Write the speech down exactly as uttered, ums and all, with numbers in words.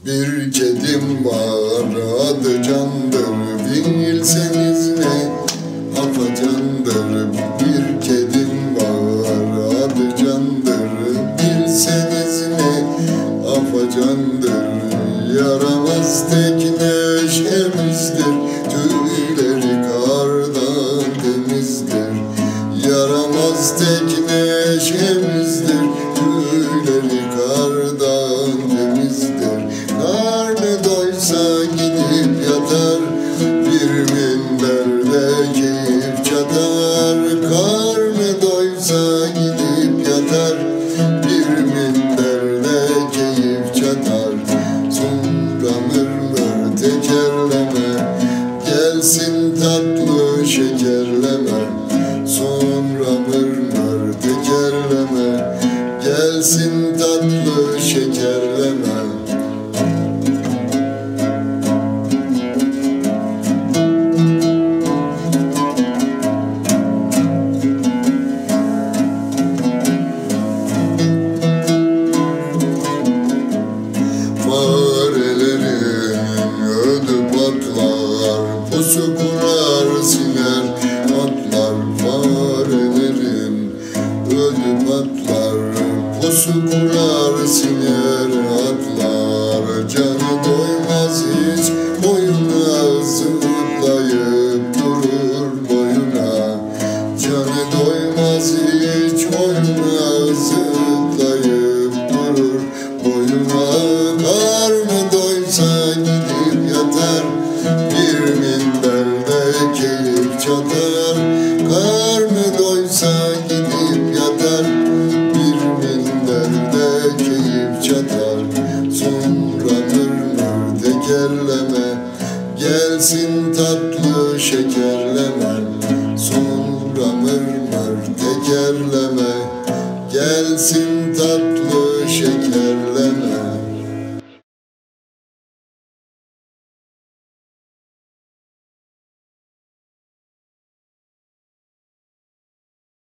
Bir kedim var, adı Candır, bilseniz ne afacandır. Bir kedim var, adı Candır, bilseniz ne afacandır. Yaramaz tek neşemizdir, tüyleri kardan temizdir. Yaramaz tek neşemizdir, tüyleri kardan temizdir. Karnı doysa gidip yatar, bir minderde keyif çatar. Karnı doysa gidip yatar, bir minderde keyif çatar. Sonra mırmır tekerleme, gelsin tatlı şekerleme. Sonra mırmır tekerleme, gelsin tatlı şekerleme. Farelerin ödü patlar, pusu kurar siner atlar. Farelerin ödü patlar, pusu kurar siner atlar. Canı doymaz hiç boyuna, zıplayıp durur boyuna. Canı doymaz hiç boyuna, zıplayıp durur boyuna. Karnı doysa gidip yatar, bir minderde keyif çatar. Karnı doysa gidip yatar, bir minderde keyif çatar. Sonra mırmır tekerleme, gelsin tatlı şekerleme. Sonra mırmır tekerleme, gelsin tatlı şekerleme.